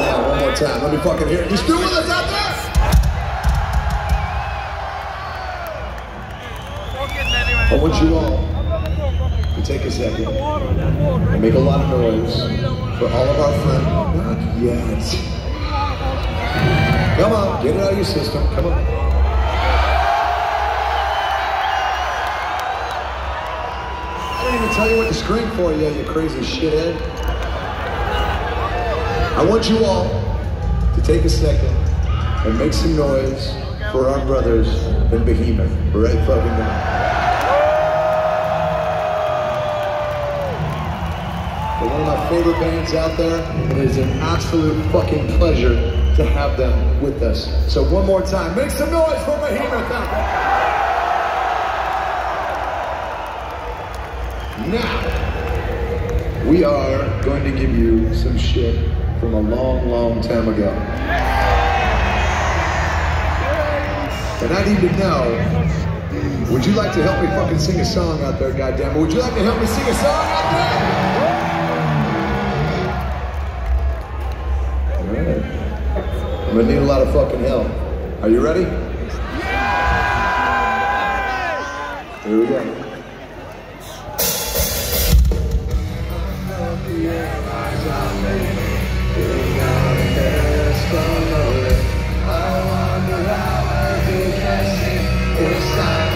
Yeah, one more time. Let me fucking hear it. You still with us out there? I want you all to take a second and make a lot of noise for all of our friends. Not yet. Come on, get it out of your system. Come on. I didn't even tell you what to scream for yet, you crazy shithead. I want you all to take a second and make some noise for our brothers in Behemoth. Right fucking now. They're one of my favorite bands out there, and it is an absolute fucking pleasure to have them with us. So one more time, make some noise for Behemoth out there. Now, we are going to give you some shit from a long, long time ago. And I need to know, would you like to help me fucking sing a song out there, goddammit? Would you like to help me sing a song out there? Alright. I'm gonna need a lot of fucking help. Are you ready? Here we go. I wonder how I do can see this time.